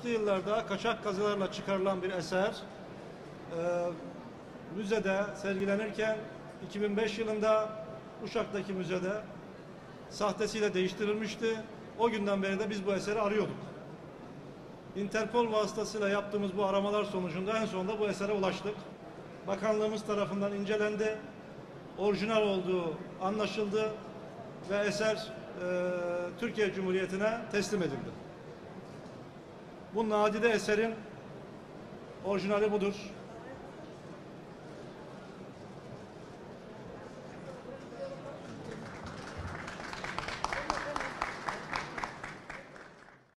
yıllarda kaçak kazılarla çıkarılan bir eser müzede sergilenirken 2005 yılında Uşak'taki müzede sahtesiyle değiştirilmişti. O günden beri de biz bu eseri arıyorduk. Interpol vasıtasıyla yaptığımız bu aramalar sonucunda en sonunda bu esere ulaştık. Bakanlığımız tarafından incelendi. Orijinal olduğu anlaşıldı ve eser Türkiye Cumhuriyeti'ne teslim edildi. Bu nadide eserin orijinali budur.